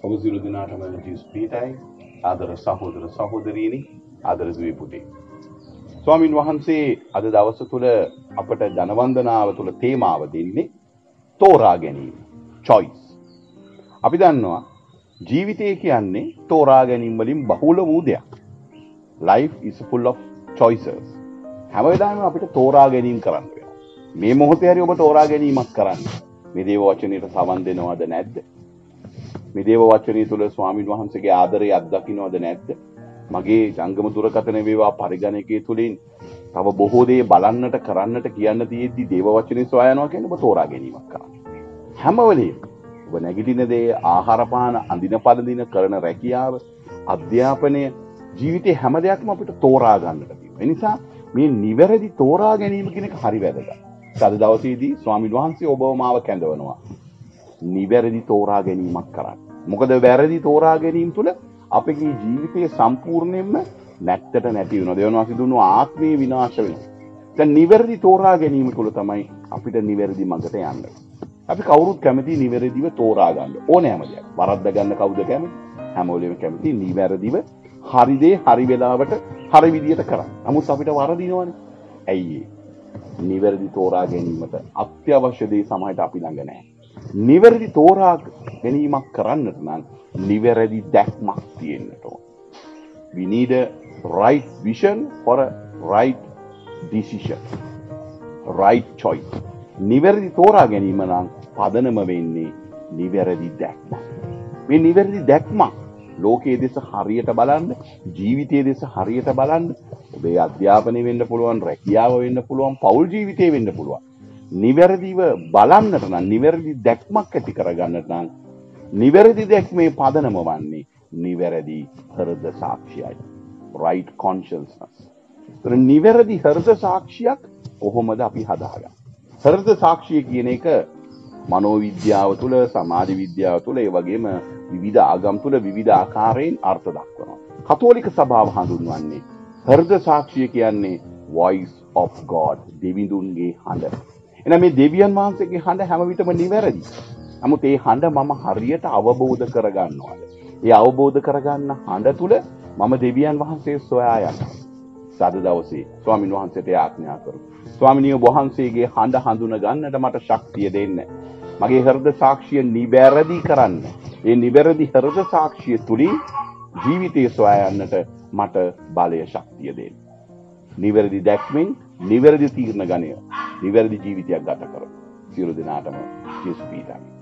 ඔබ සියලු දෙනාටම ජීසස් පීඨයි ආදර සහෝදර සහෝදරියනි ආදර දුවේ පුතේ. ස්වාමින් වහන්සේ අද දවස තුල අපට ජනවන්දනාව තුල තේමාව දෙන්නේ තෝරා ගැනීම, choice. අපි දන්නවා ජීවිතය කියන්නේ තෝරා ගැනීම වලින් බහුල වූ දෙයක්. Life is full of choices. හැම වෙලාවෙම අපිට තෝරා ගැනීම කරන්න වෙනවා. මේ මොහොතේ හරි ඔබ තෝරා ගැනීමක් කරන්න. මේ දේව වචනයට සවන් දෙනවද නැද්ද? මේ දේව වචනය තුළ ස්වාමින් වහන්සේගේ ආදරය අත්දකින්නවද නැද්ද? මගේ ජංගම දුරකථන වේවා පරිගණකයේ තුලින් තව බොහෝ දේ බලන්නට කරන්නට කියන්න තියෙද්දි දේව වචනේ සොයා යනවා කියන්නේ ඔබ තෝරා ගැනීමක් කරන්න. හැම වෙලෙම ඔබ නැගිටින දේ, ආහාර පාන, අඳින පළඳින, කරන රැකියාව, අධ්‍යාපනය, ජීවිතේ හැම දෙයක්ම අපිට තෝරා ගන්නට තියෙනවා. ඒ නිසා මේ නිවැරදි තෝරා ගැනීම කියන එක හරි වැදගත්. අද දවසේදී ස්වාමින් වහන්සේ ඔබව මාව කැඳවනවා. නිවැරදි තෝරා ගැනීමක් කරන්න. මොකද වැරදි තෝරා ගැනීම තුළ අපේ ජීවිතයේ සම්පූර්ණයෙන්ම නැත්තට නැති වෙනවා. දෙවන වාසි දුන්නු ආත්මේ විනාශ වෙනවා. දැන් නිවැරදි තෝරා ගැනීම තුළ තමයි අපිට නිවැරදි මඟට යන්න. අපි කවුරුත් කැමති නිවැරදිව තෝරා ගන්න ඕනෑම දෙයක්. වරද්ද ගන්න කවුද කැමති? හැම වෙලෙම කැමති නිවැරදිව හරි දේ හරි වෙලාවට හරි විදියට කරන්න. නමුත් අපිට වරදිනවනේ. ඇයි ඒ? නිවැරදි තෝරා ගැනීමට අත්‍යවශ්‍ය දේ සමහරට අපි ළඟ නැහැ. නිවැරදි තෝරා ගැනීමක් කරන්නට නම් නිවැරදි දැක්මක් තියෙන්නට ඕන. We need a right vision for a right decision. Right choice. නිවැරදි තෝරා ගැනීම නම් පදනම වෙන්නේ නිවැරදි දැක්ම. මේ නිවැරදි දැක්ම ලෝකයේ දෙස හරියට බලන්න, ජීවිතයේ දෙස හරියට බලන්න, ඔබේ අධ්‍යාපනය වෙන්න පුළුවන්, රැකියාව වෙන්න පුළුවන්, පෞල් ජීවිතේ වෙන්න පුළුවන්. නිවැරදිව බලන්නට නම්, නිවැරදි දැක්මක් ඇති කරගන්නට නම්, නිවැරදි දැක්මේ පදනම වන්නේ නිවැරදි හෘද සාක්ෂියයි. Right consciousness. ඒතර නිවැරදි හෘද සාක්ෂියක් කොහොමද අපි හදාගන්නේ? හෘද සාක්ෂිය කියන එක මනෝවිද්‍යාව තුළ, සමාජ විද්‍යාව තුළ, ඒ වගේම විවිධ ආගම් තුළ විවිධ ආකාරයෙන් අර්ථ දක්වනවා. කතෝලික සභාව හඳුන්වන්නේ හෘද සාක්ෂිය කියන්නේ voice of God, දෙවිඳුන්ගේ හඬ. එහෙනම් මේ දෙවියන් වහන්සේගේ හඬ හැම විටම නිවැරදි. නමුත් ඒ හඬ මම හරියට අවබෝධ කරගන්නවාද? ඒ අවබෝධ කරගන්න හඬ තුල මම දෙවියන් වහන්සේ සොයා යනවා. සාද දවසේ ස්වාමින් වහන්සේට ආඥා කරමු. ස්වාමිනිය වහන්සේගේ හඬ හඳුන ගන්නට මට ශක්තිය දෙන්න. මගේ හෘද සාක්ෂිය නිවැරදි කරන්න. ඒ නිවැරදි හෘද සාක්ෂිය තුලින් ජීවිතය සොයා යන්නට මට බලය ශක්තිය දෙන්න. නිවැරදි දැක්මෙන් නිවැරදි තීරණ ගන්න. නිවැරදි ජීවිතයක් ගත කරමු. සියලු දෙනාටම ජේසුස් පීඨයි.